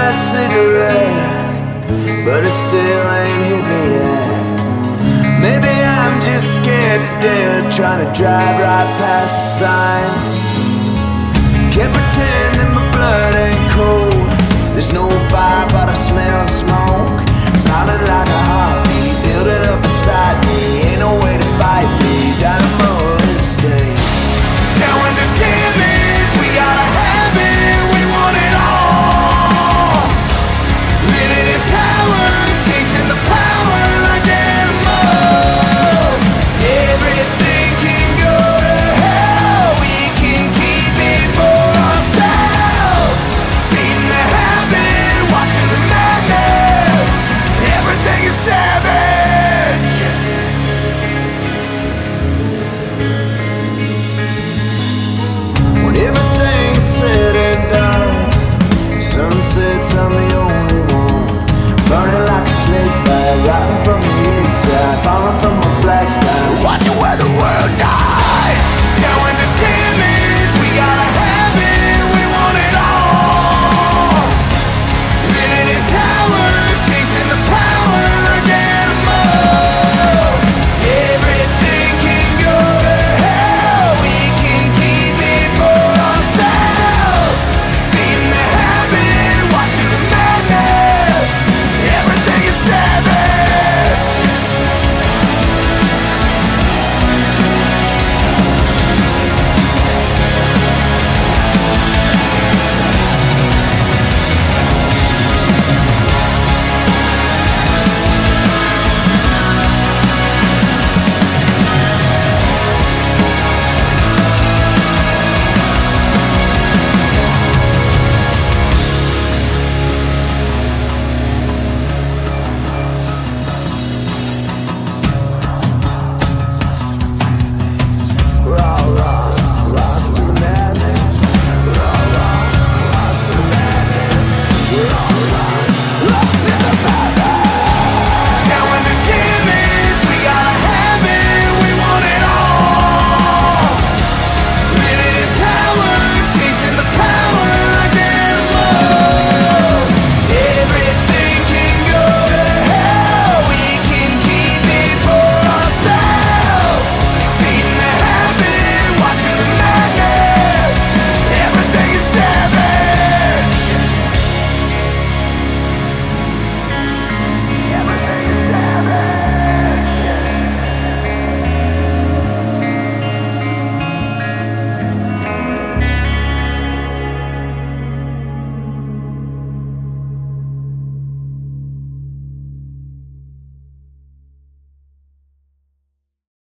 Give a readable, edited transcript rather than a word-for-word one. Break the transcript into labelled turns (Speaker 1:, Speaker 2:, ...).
Speaker 1: a cigarette, but it still ain't hippie yet. Maybe I'm just scared to death, trying to drive right past the signs. Can't pretend that my blood ain't cold. There's no fire but I smell the smoke.